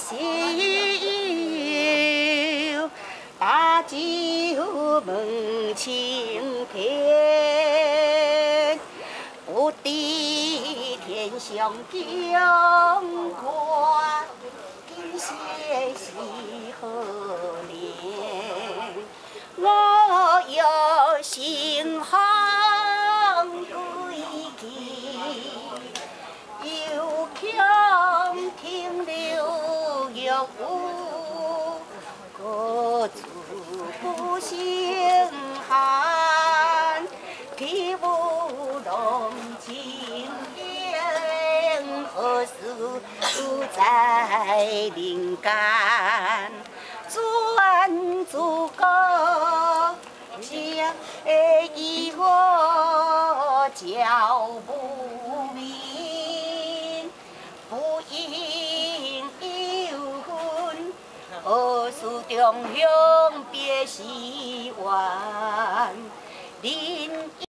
袖，把酒问青天，不敌天上阳关，今夕是何年？我有心行归期，又强听柳玉舞，各处不胜寒。体无龙情烟，何事在灵间？转诸葛将以我教不明，不应有恨，何事中乡别时圆？你